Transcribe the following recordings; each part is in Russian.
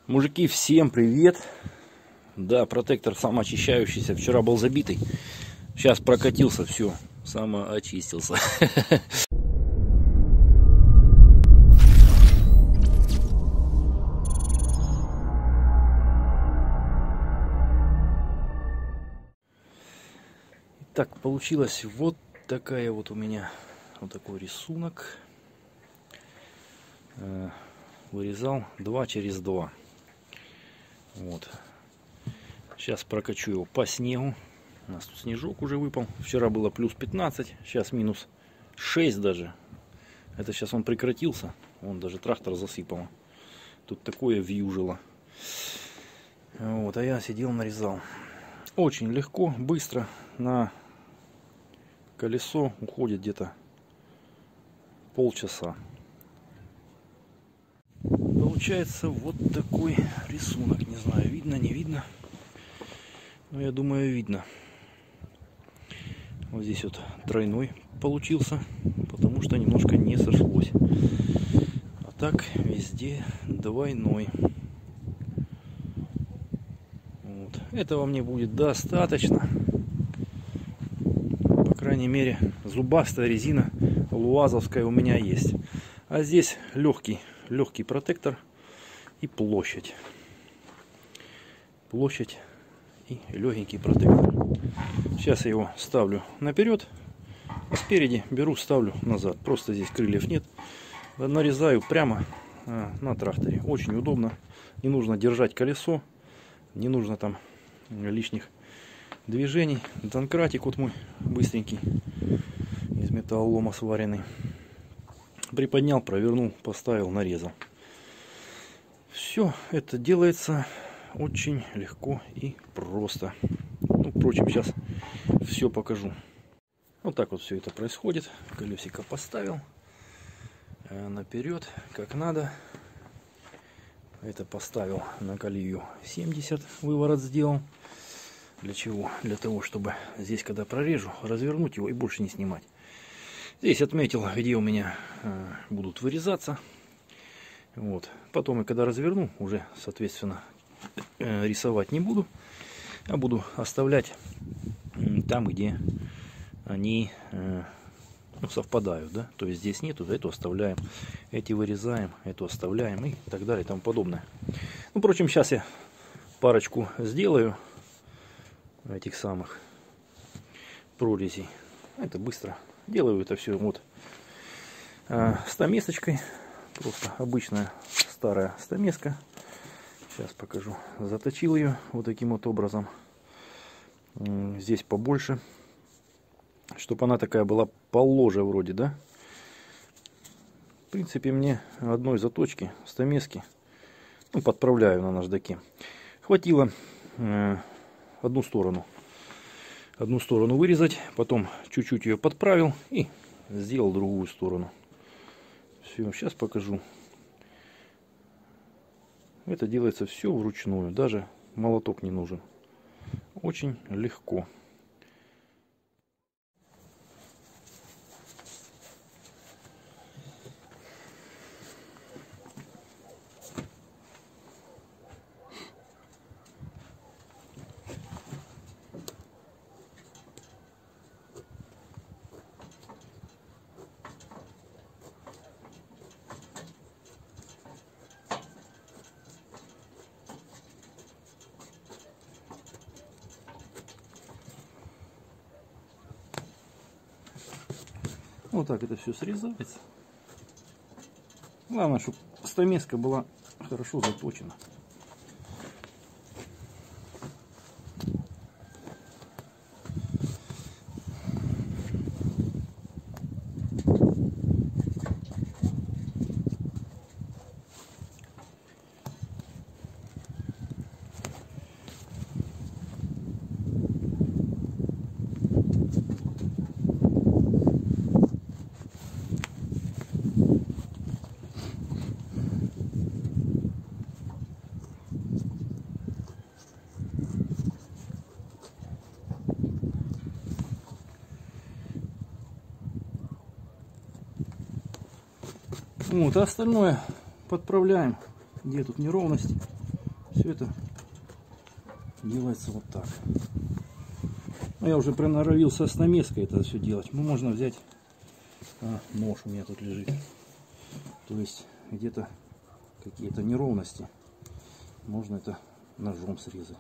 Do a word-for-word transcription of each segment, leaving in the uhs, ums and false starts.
Мужики, всем привет! Да, протектор самоочищающийся. Вчера был забитый. Сейчас прокатился, все, самоочистился. Так, получилось вот такая вот у меня, вот такой рисунок. Вырезал два через два. Вот. Сейчас прокачу его по снегу. У нас тут снежок уже выпал. Вчера было плюс пятнадцать, сейчас минус шесть даже. Это сейчас он прекратился. Он даже трактор засыпал. Тут такое вьюжило. Вот, а я сидел, нарезал. Очень легко, быстро. На колесо уходит где-то полчаса. Получается вот такой рисунок. Не знаю, видно, не видно. Но я думаю, видно. Вот здесь вот тройной получился, потому что немножко не сошлось. А так везде двойной. Вот. Этого мне будет достаточно. По крайней мере, зубастая резина луазовская у меня есть. А здесь легкий. Легкий протектор и площадь. Площадь и легенький протектор. Сейчас я его ставлю наперед, а спереди беру, ставлю назад. Просто здесь крыльев нет. Нарезаю прямо на тракторе. Очень удобно. Не нужно держать колесо. Не нужно там лишних движений. Донкратик вот мой быстренький. Из металлолома сваренный. Приподнял, провернул, поставил, нарезал. Все это делается очень легко и просто. Ну, впрочем, сейчас все покажу. Вот так вот все это происходит. Колесико поставил наперед, как надо. Это поставил на колею семьдесят, выворот сделал. Для чего? Для того, чтобы здесь, когда прорежу, развернуть его и больше не снимать. Здесь отметил, где у меня э, будут вырезаться. Вот. Потом, и когда разверну, уже, соответственно, э, рисовать не буду, а буду оставлять э, там, где они э, ну, совпадают. Да? То есть здесь нету, эту оставляем, эти вырезаем, эту оставляем и так далее и тому подобное. Ну, впрочем, сейчас я парочку сделаю этих самых прорезей. Это быстро. Делаю это все вот а, стамесочкой. Просто обычная старая стамеска. Сейчас покажу. Заточил ее вот таким вот образом. Здесь побольше. Чтобы она такая была положе вроде, да? В принципе, мне одной заточки стамески, ну, подправляю на наждаке, хватило э, одну сторону. Одну сторону вырезать, потом чуть-чуть ее подправил и сделал другую сторону. Все, сейчас покажу. Это делается все вручную, даже молоток не нужен. Очень легко. Вот так это все срезается. Главное, чтобы стамеска была хорошо заточена. Вот, а остальное подправляем, где тут неровность. Все это делается вот так. Но я уже приноровился с намеской это все делать. Ну, можно взять, а, нож у меня тут лежит. То есть где-то какие-то неровности можно это ножом срезать.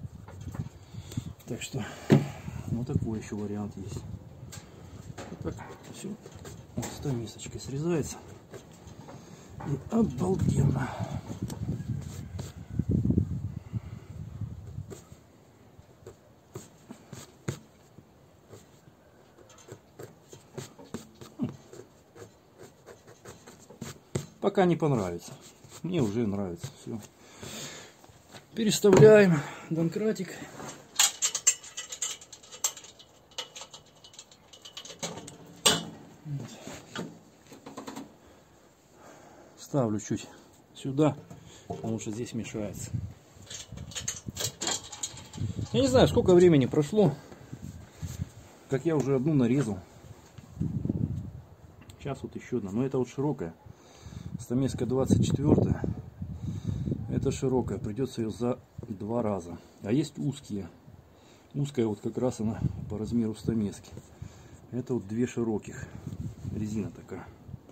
Так что вот такой еще вариант есть. Вот так все вот с томисочкой срезается. И обалденно. Пока не понравится. Мне уже нравится. Все. Переставляем донкратик. Вот. Ставлю чуть сюда, потому что здесь мешается. Я не знаю, сколько времени прошло, как я уже одну нарезал. Сейчас вот еще одна. Но это вот широкая. Стамеска двадцать четыре. Это широкая. Придется ее за два раза. А есть узкие. Узкая вот как раз она по размеру стамески. Это вот две широких. Резина такая.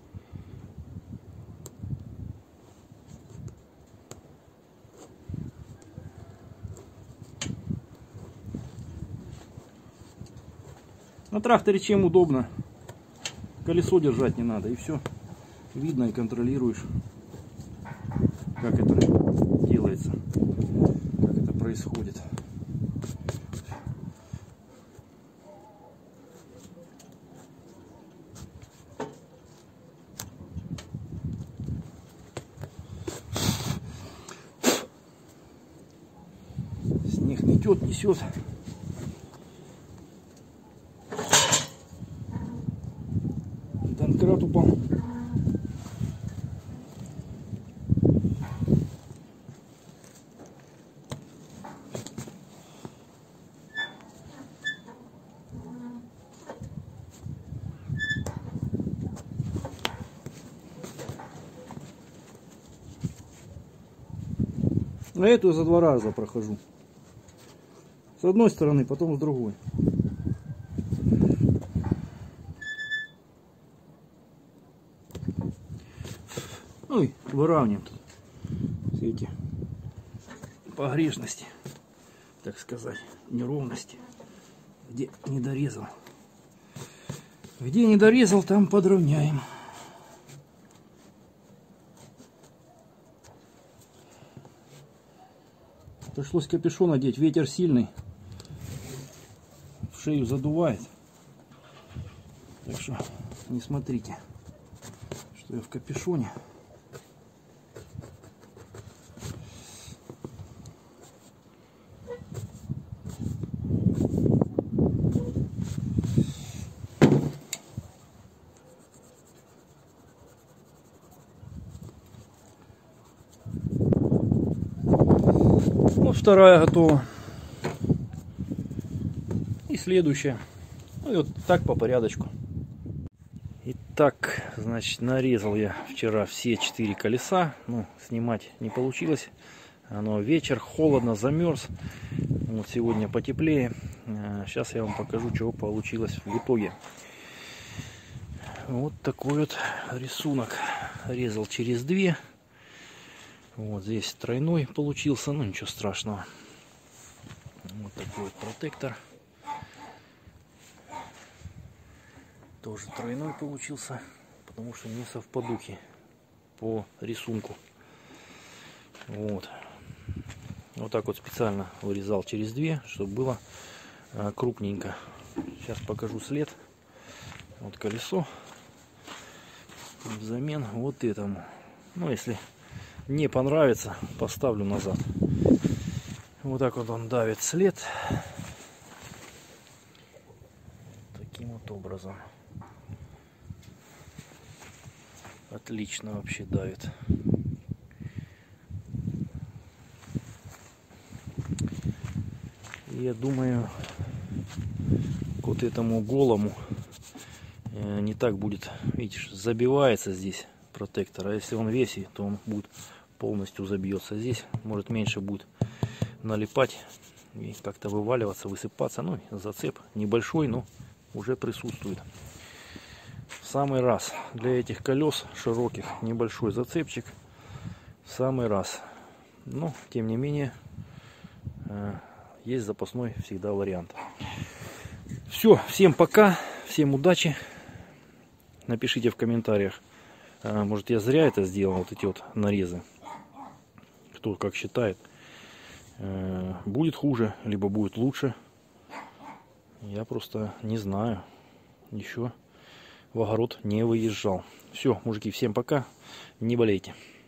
На тракторе чем удобно? Колесо держать не надо, и все. Видно и контролируешь, как это делается, как это происходит. Снег метет, несет. Донкрат упал. На эту за два раза прохожу. С одной стороны, потом с другой. Ну и выравниваем тут все эти погрешности, так сказать, неровности, где не дорезал. Где не дорезал, там подровняем. Пришлось капюшон одеть, ветер сильный, в шею задувает. Так что не смотрите, что я в капюшоне. Вот вторая готова. И следующая. Ну и вот так по порядочку. Итак, значит, нарезал я вчера все четыре колеса. Ну, снимать не получилось. Оно вечер, холодно, замерз. Вот сегодня потеплее. Сейчас я вам покажу, чего получилось в итоге. Вот такой вот рисунок. Резал через две. Вот здесь тройной получился, ну ничего страшного. Вот такой вот протектор. Тоже тройной получился, потому что не совпадухи по рисунку. Вот. Вот так вот специально вырезал через две, чтобы было а, крупненько. Сейчас покажу след. Вот колесо. Взамен вот этому. Ну, если не понравится, поставлю назад. Вот так вот он давит след. Таким вот образом. Отлично вообще давит. Я думаю, к вот этому голому не так будет, видишь, забивается здесь протектор. А если он весит, то он будет полностью забьется. Здесь может меньше будет налипать и как-то вываливаться, высыпаться. Ну, зацеп небольшой, но уже присутствует. В самый раз для этих колес широких небольшой зацепчик. В самый раз. Но, тем не менее, есть запасной всегда вариант. Все, всем пока, всем удачи. Напишите в комментариях, может, я зря это сделал, вот эти вот нарезы. Кто как считает. Будет хуже, либо будет лучше. Я просто не знаю. Еще в огород не выезжал. Все, мужики, всем пока. Не болейте.